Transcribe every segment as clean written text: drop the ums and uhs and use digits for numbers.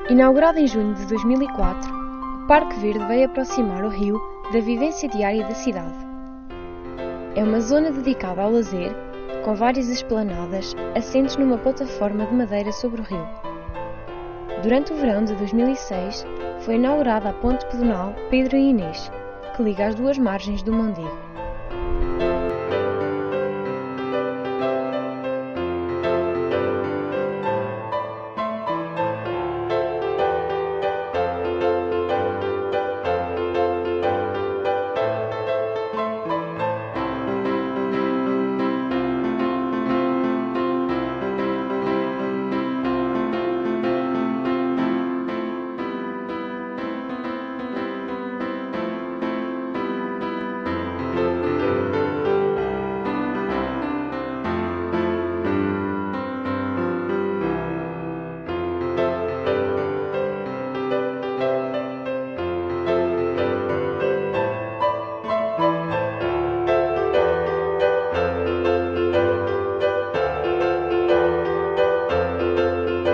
Inaugurado em junho de 2004, o Parque Verde veio aproximar o rio da vivência diária da cidade. É uma zona dedicada ao lazer, com várias esplanadas assentes numa plataforma de madeira sobre o rio. Durante o verão de 2006, foi inaugurada a ponte pedonal Pedro e Inês, que liga as duas margens do Mondego.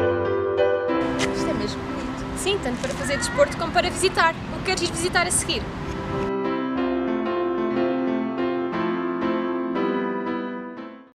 Sim, tanto para fazer desporto como para visitar. O que queres ir visitar a seguir?